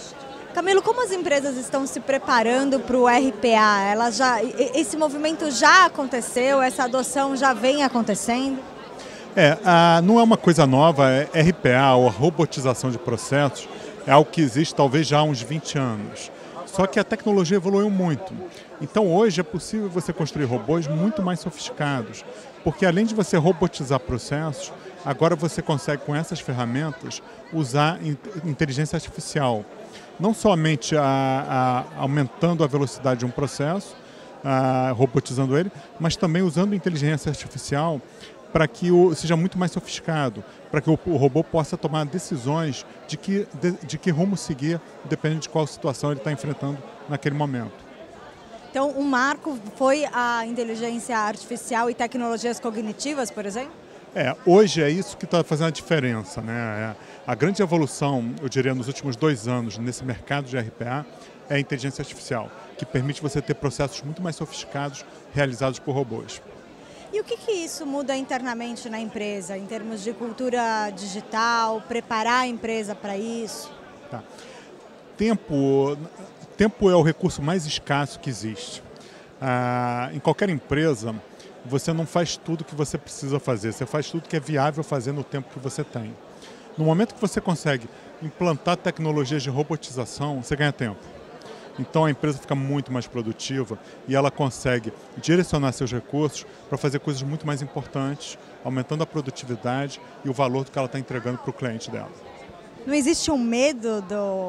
Camilo, como as empresas estão se preparando para o RPA? Esse movimento já aconteceu, essa adoção já vem acontecendo? Não é uma coisa nova, RPA, ou a robotização de processos, é algo que existe talvez já há uns 20 anos. Só que a tecnologia evoluiu muito. Então hoje é possível você construir robôs muito mais sofisticados, porque além de você robotizar processos, agora você consegue com essas ferramentas usar inteligência artificial. Não somente aumentando a velocidade de um processo, robotizando ele, mas também usando inteligência artificial para que seja muito mais sofisticado, para que o robô possa tomar decisões de que rumo seguir, dependendo de qual situação ele está enfrentando naquele momento. Então, um marco foi a inteligência artificial e tecnologias cognitivas, por exemplo? Hoje é isso que está fazendo a diferença, né? A grande evolução, eu diria, nos últimos 2 anos nesse mercado de RPA é a inteligência artificial, que permite você ter processos muito mais sofisticados realizados por robôs. E o que isso muda internamente na empresa, em termos de cultura digital, preparar a empresa para isso? Tá. Tempo é o recurso mais escasso que existe. Em qualquer empresa, você não faz tudo que você precisa fazer, você faz tudo que é viável fazer no tempo que você tem. No momento que você consegue implantar tecnologias de robotização, você ganha tempo. Então a empresa fica muito mais produtiva e ela consegue direcionar seus recursos para fazer coisas muito mais importantes, aumentando a produtividade e o valor que ela está entregando para o cliente dela. Não existe um medo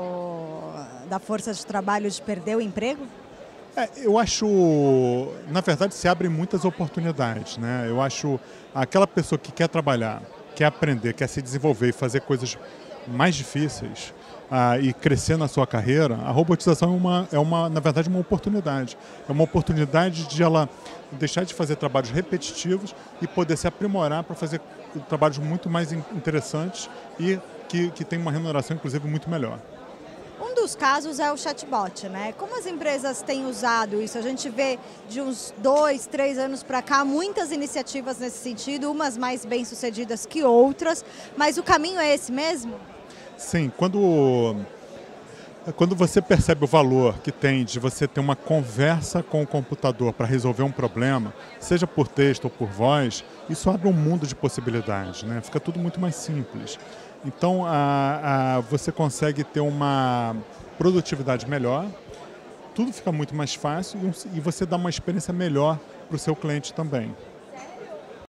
da força de trabalho de perder o emprego? Eu acho, na verdade, se abrem muitas oportunidades, né? Eu acho aquela pessoa que quer trabalhar, quer aprender, quer se desenvolver e fazer coisas mais difíceis e crescer na sua carreira, a robotização na verdade, uma oportunidade. É uma oportunidade de ela deixar de fazer trabalhos repetitivos e poder se aprimorar para fazer trabalhos muito mais interessantes e que tem uma remuneração, inclusive, muito melhor. Um dos casos é o chatbot, né? Como as empresas têm usado isso? A gente vê de uns 2, 3 anos para cá muitas iniciativas nesse sentido, umas mais bem-sucedidas que outras, mas o caminho é esse mesmo? Sim, quando você percebe o valor que tem de você ter uma conversa com o computador para resolver um problema, seja por texto ou por voz, isso abre um mundo de possibilidades, né? Fica tudo muito mais simples. Então, você consegue ter uma produtividade melhor, tudo fica muito mais fácil e você dá uma experiência melhor para o seu cliente também.